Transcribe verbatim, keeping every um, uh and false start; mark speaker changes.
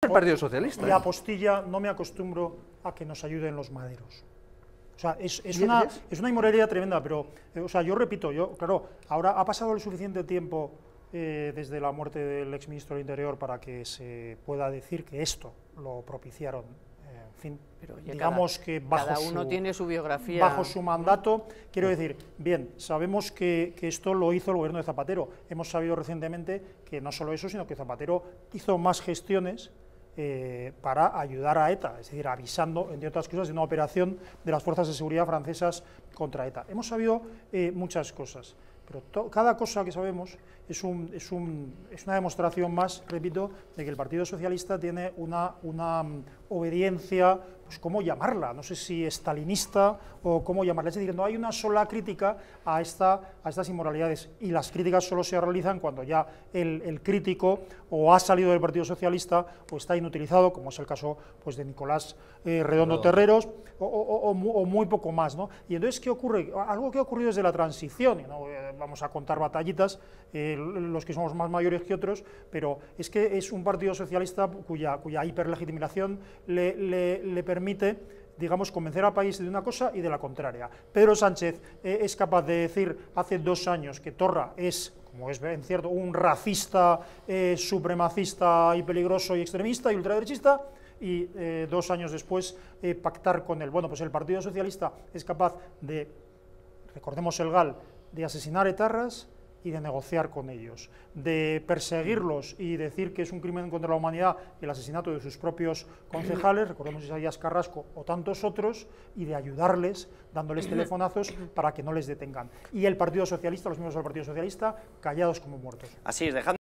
Speaker 1: el Partido Socialista.
Speaker 2: Y
Speaker 1: ¿eh?
Speaker 2: apostilla, no me acostumbro a que nos ayuden los maderos. O sea, es, es, una, es una inmoralidad tremenda, pero, eh, o sea, yo repito, yo, claro, ahora ha pasado el suficiente tiempo eh, desde la muerte del exministro del Interior para que se pueda decir que esto lo propiciaron, eh, en fin,
Speaker 3: pero, oye,
Speaker 2: digamos
Speaker 3: cada,
Speaker 2: que bajo
Speaker 3: cada uno
Speaker 2: su,
Speaker 3: tiene su biografía.
Speaker 2: Bajo su mandato, quiero decir, bien, sabemos que, que esto lo hizo el gobierno de Zapatero, hemos sabido recientemente que no solo eso, sino que Zapatero hizo más gestiones Eh, para ayudar a ETA, es decir, avisando, entre otras cosas, de una operación de las fuerzas de seguridad francesas contra ETA. Hemos sabido eh, muchas cosas, pero cada cosa que sabemos es, un, es, un, es una demostración más, repito, de que el Partido Socialista tiene una, una um, obediencia, pues cómo llamarla, no sé si estalinista o cómo llamarla, es decir, no hay una sola crítica a, esta, a estas inmoralidades, y las críticas solo se realizan cuando ya el, el crítico o ha salido del Partido Socialista o está inutilizado, como es el caso pues, de Nicolás eh, Redondo Terreros, o, o, o, o muy poco más, ¿no? Y entonces, ¿qué ocurre? Algo que ha ocurrido desde la transición, y no eh, vamos a contar batallitas, eh, los que somos más mayores que otros, pero es que es un Partido Socialista cuya, cuya hiperlegitimación le, le, le permite, digamos, convencer al país de una cosa y de la contraria. Pedro Sánchez eh, es capaz de decir hace dos años que Torra es, como es bien cierto, un racista, eh, supremacista y peligroso y extremista y ultraderechista, y eh, dos años después eh, pactar con él. Bueno, pues el Partido Socialista es capaz de, recordemos el GAL, de asesinar etarras y de negociar con ellos, de perseguirlos y decir que es un crimen contra la humanidad el asesinato de sus propios concejales, recordemos Isaías Carrasco o tantos otros, y de ayudarles, dándoles telefonazos para que no les detengan. Y el Partido Socialista, los miembros del Partido Socialista, callados como muertos.
Speaker 4: Así es, dejando